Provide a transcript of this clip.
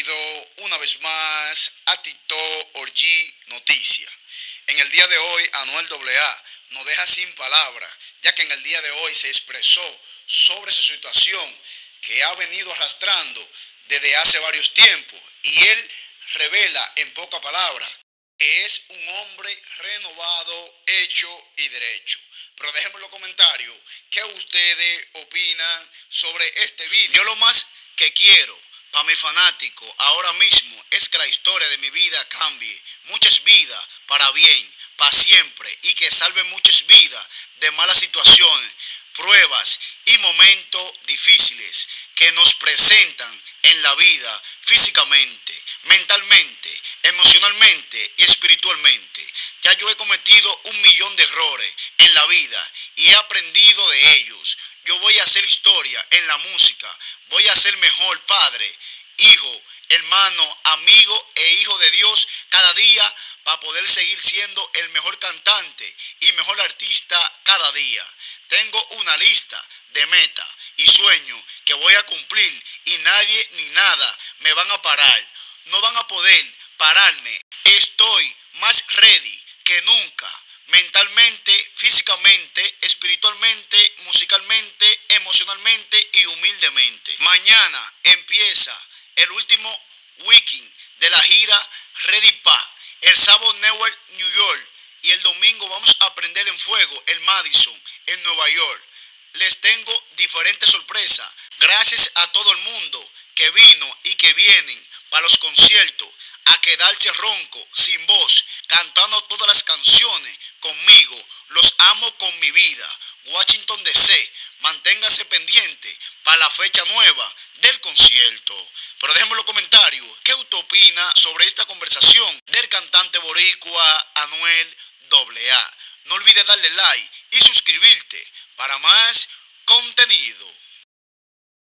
bienvenido una vez más a Tito Orgi Noticias. En el día de hoy, Anuel AA nos deja sin palabras, ya que en el día de hoy se expresó sobre su situación que ha venido arrastrando desde hace varios tiempos, y él revela en pocas palabras que es un hombre renovado, hecho y derecho. Pero déjenme en los comentarios qué ustedes opinan sobre este video. Yo lo más que quiero para mi fanático ahora mismo es que la historia de mi vida cambie, muchas vidas para bien, para siempre, y que salve muchas vidas de malas situaciones, pruebas y momentos difíciles que nos presentan en la vida físicamente, mentalmente, emocionalmente y espiritualmente. Ya yo he cometido 1.000.000 de errores en la vida y he aprendido de ellos. Yo voy a hacer historia en la música, voy a ser mejor padre, hijo, hermano, amigo e hijo de Dios cada día, para poder seguir siendo el mejor cantante y mejor artista cada día. Tengo una lista de metas y sueños que voy a cumplir, y nadie ni nada me van a parar. No van a poder pararme. Estoy más ready que nunca, mentalmente, físicamente, espiritualmente, musicalmente, emocionalmente y humildemente. Mañana empieza el último weekend de la gira Ready Pa. El sábado Newark, New York, y el domingo vamos a prender en fuego el Madison en Nueva York. Les tengo diferentes sorpresas. Gracias a todo el mundo que vino y que vienen para los conciertos a quedarse ronco, sin voz, cantando todas las canciones conmigo. Los amo con mi vida. Washington DC, manténgase pendiente para la fecha nueva del concierto. Pero déjenme en los comentarios qué usted opina sobre esta conversación del cantante boricua Anuel AA. No olvides darle like y suscribirte para más contenido.